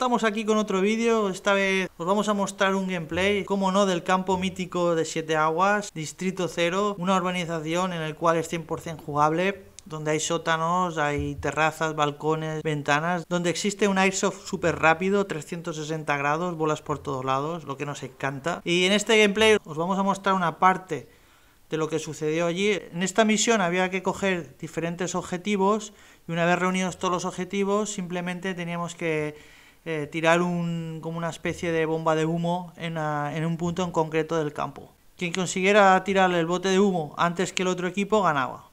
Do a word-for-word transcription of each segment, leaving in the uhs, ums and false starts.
Estamos aquí con otro vídeo. Esta vez os vamos a mostrar un gameplay, como no, del campo mítico de Siete Aguas, Distrito Cero, una urbanización en el cual es cien por cien jugable, donde hay sótanos, hay terrazas, balcones, ventanas, donde existe un airsoft súper rápido, trescientos sesenta grados, bolas por todos lados, lo que nos encanta. Y en este gameplay os vamos a mostrar una parte de lo que sucedió allí. En esta misión había que coger diferentes objetivos y una vez reunidos todos los objetivos simplemente teníamos que eh, tirar un, como una especie de bomba de humo en, a, en un punto en concreto del campo. Quien consiguiera tirarle el bote de humo antes que el otro equipo ganaba.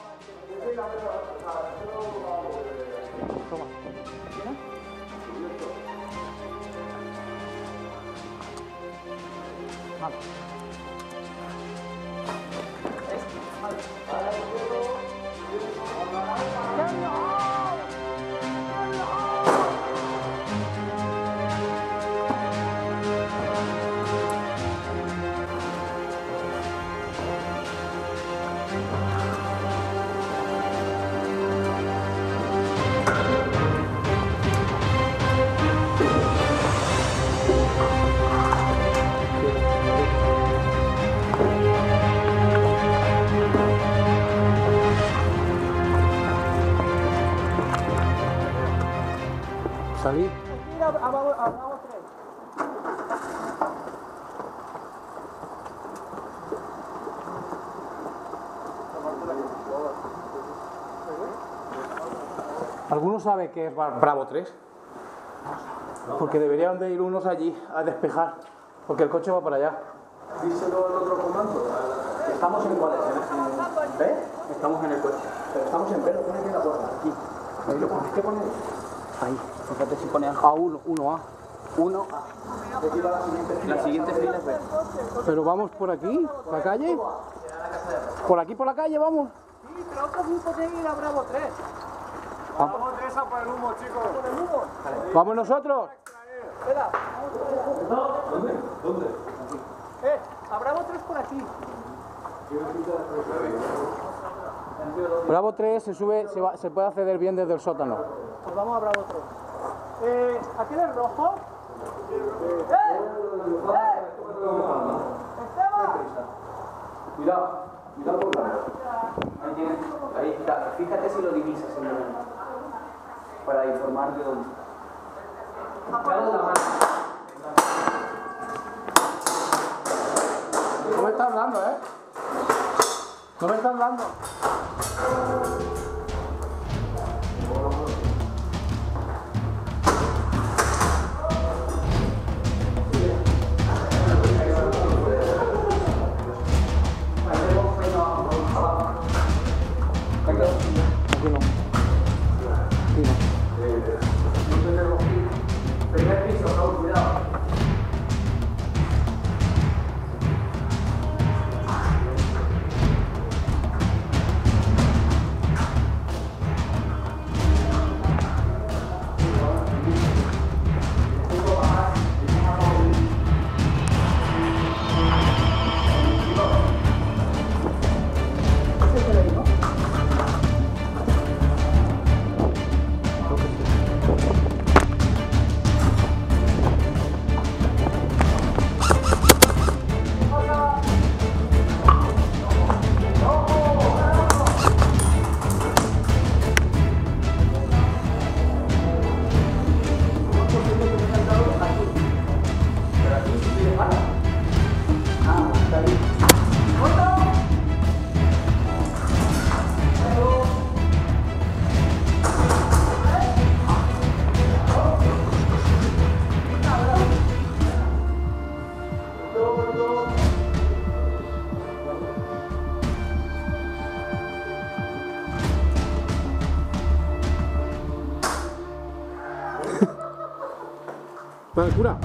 Salí. ¿Alguno sabe qué es Bravo tres? Porque deberían de ir unos allí a despejar, porque el coche va para allá. Díselo al otro comando. Estamos en cuál es, ¿eh? Estamos en el coche. Pero estamos en velo, pone aquí en la puerta. Aquí. Ahí lo pones. ¿Qué pone? Ahí. Fíjate si pone A uno, uno A. uno A. La siguiente fila. La siguiente fila es B. Pero vamos por aquí, la calle. Por aquí, por la calle, vamos. Sí, pero otro grupo tiene que ir a Bravo tres. Bravo tres a por el humo, chicos. ¿Por el humo? Vamos nosotros. Espera. ¿Dónde? ¿Dónde? Eh, a Bravo tres por aquí. Bravo tres se sube, se, va, se puede acceder bien desde el sótano. Pues vamos a Bravo tres. Eh, ¿aquí en el rojo? ¡Eh! ¡Eh! ¡Esteban! Cuidado, cuidado por la. Ahí tienes, ahí está. Fíjate si lo divisas en el para informar de dónde. Cuidado la mano. No me estás hablando, ¿eh? No me estás hablando. Aquí no. Aquí no. Primer piso, Raúl, cuidado. Vale, cura.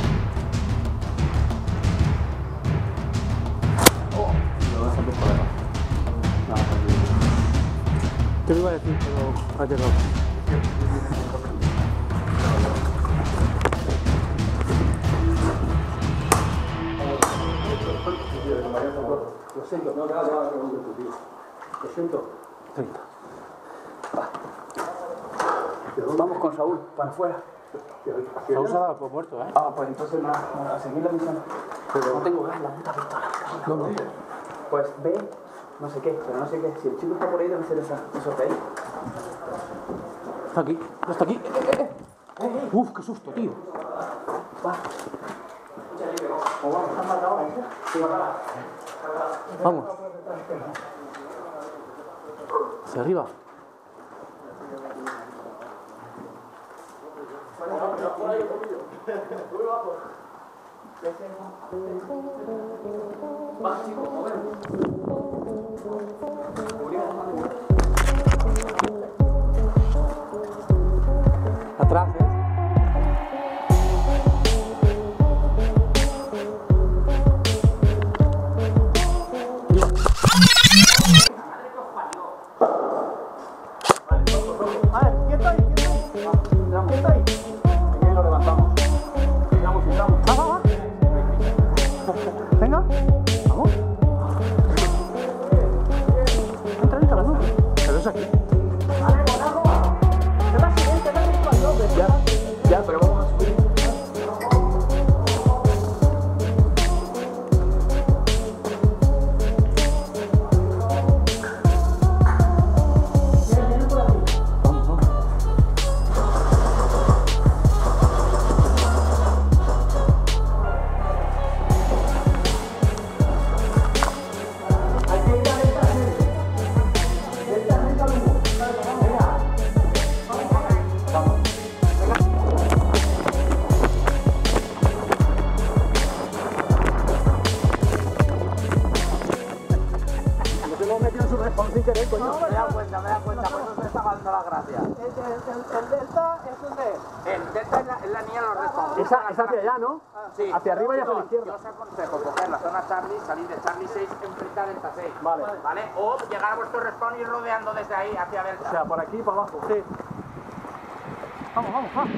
Oh, lo vas a preparar. Te lo iba a decir, pero ha llegado. Lo siento, no te vas a llevar a tu tío. Lo siento. treinta. Vamos con Saúl, para afuera. Saúl se ha dado por muerto, ¿eh? Ah, pues entonces nada, a seguir la misión. Pero no tengo gas, la puta pistola. ¿Dónde? Pues ve, no sé qué, pero no sé qué. Si el chico está por ahí, debe ser esa, eso que hay. Está aquí, ya está aquí. Eh, eh, eh. Eh, Uf, qué susto, tío. Va. O vamos, ¿están marcados ahí? Sí, va. Vamos. Hacia arriba. Atrás, ¿eh? Esa hacia allá, ¿no? Sí. Hacia arriba y hacia la izquierda. Yo os aconsejo coger la zona Charlie, salir de Charlie seis, enfrentar Delta seis. Vale. ¿Vale? O llegar a vuestro respawn y ir rodeando desde ahí hacia Delta. O sea, por aquí y para abajo. Sí. Vamos, vamos, vamos.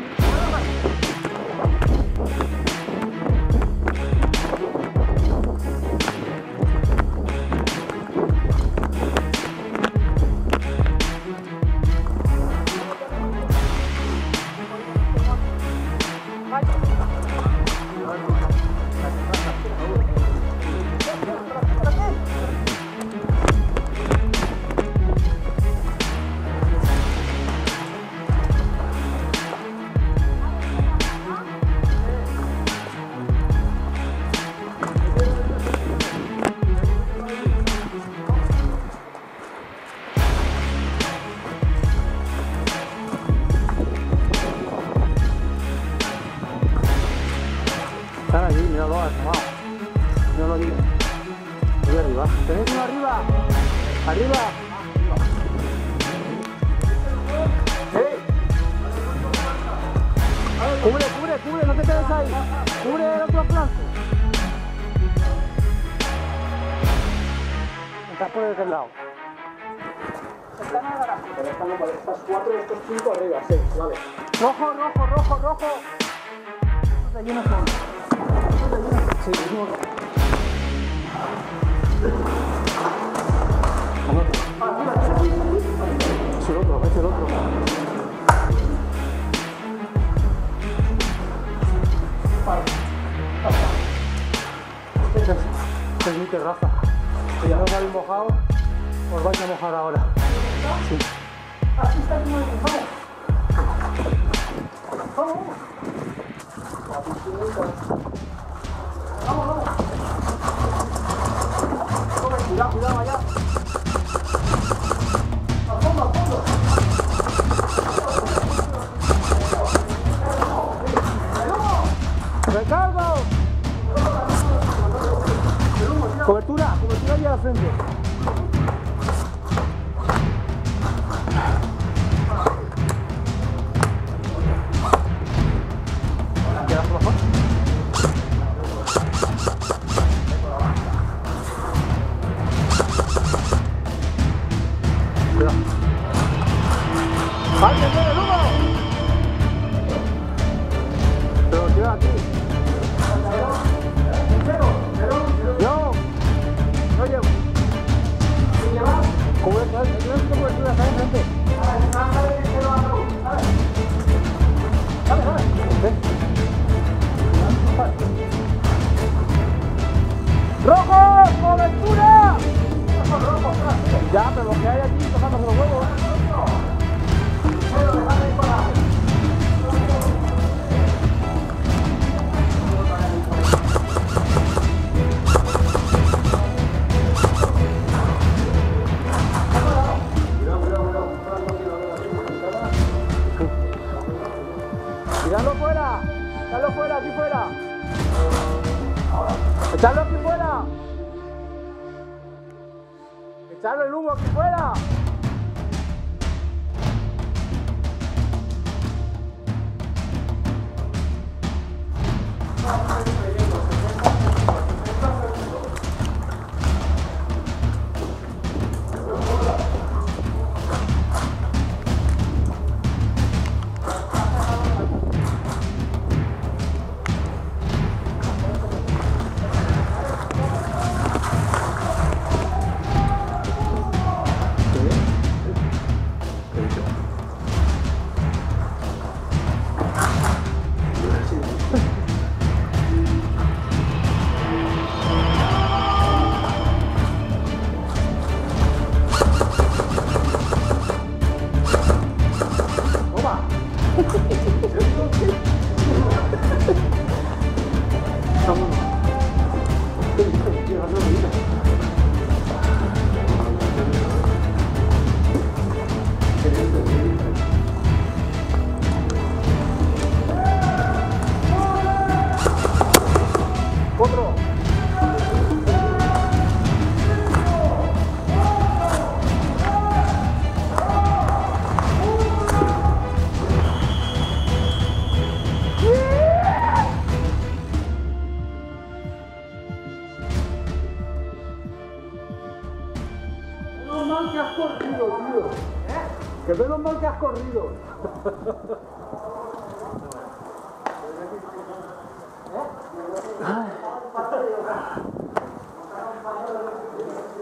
Están allí, míralo, asomado. No lo digas. Ahí arriba. ¿Tenéis uno arriba? ¡Arriba! ¡Eh! ¡Cubre, cubre, cubre! ¡No te quedes ahí! ¡Cubre el otro flanco! Estás por aquel lado. Están ahora. Estas cuatro y estos cinco arriba, sí, vale. ¡Rojo, rojo, rojo, rojo! Estos de allí no son. Sí, mismo. Es el otro, es el otro. Esta es, esta es mi terraza. Si ya no os habéis mojado, os vais a mojar ahora. Sí. Aquí está tu madre, vamos. Vamos, vamos. Vamos, vamos. Cuidado, cuidado, allá. Al fondo, al fondo. ¡Recargo! Cobertura, cobertura allá al frente. ¿Quedas por favor? necesito cobertura, está enfrente. Dale, dale. ¡Rojo! ¡Cobertura! Ya, pero lo que hay aquí tocándose los huevos. ¡Tirarlo fuera! ¡Echarlo fuera! ¡Aquí fuera! ¡Echarlo aquí fuera! ¡Echarlo el humo aquí fuera! Otro. Menos mal que has corrido, tío. ¿Eh? Que menos mal que has corrido. ¿Eh?